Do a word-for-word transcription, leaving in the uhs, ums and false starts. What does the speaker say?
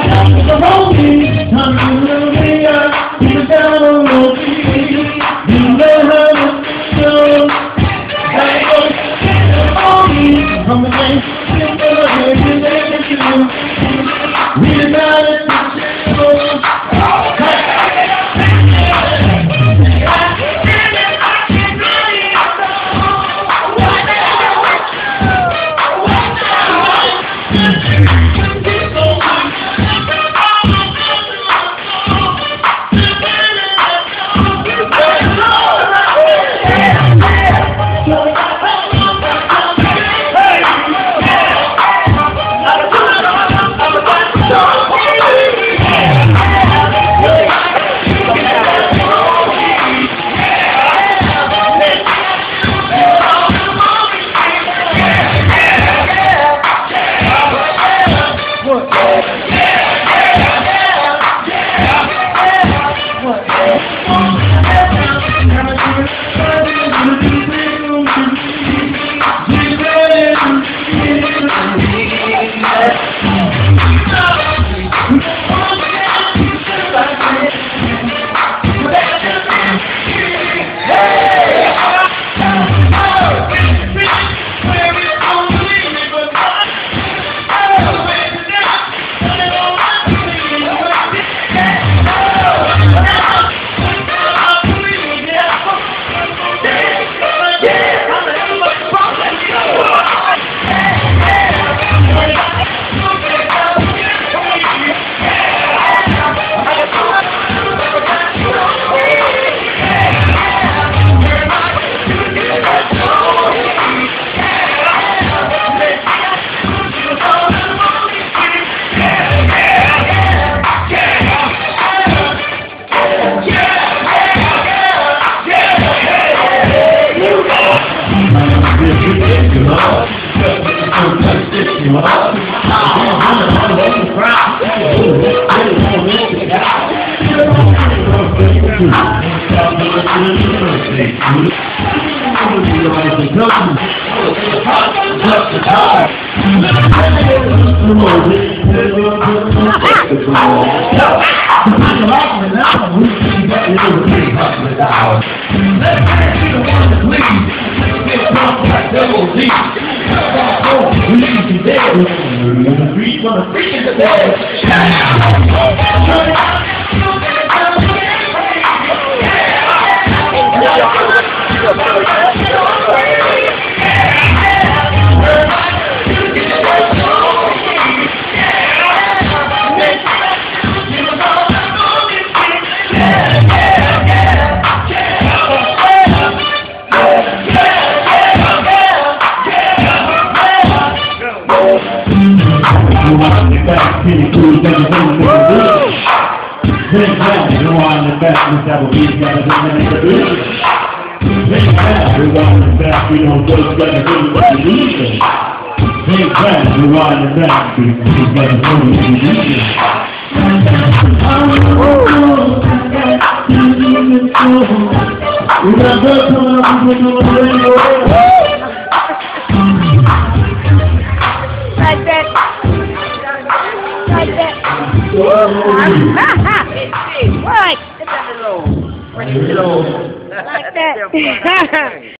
The lonely, I'm really up, you down on the street. You know how to feel. I go to the lonely, I'm a man, I'm a man, we got it, we don't just gotta do what we need. Hey, friends, we want the back, we gotta do what we need. We got that time, we got the radio. Like that. Like that. What? Like that.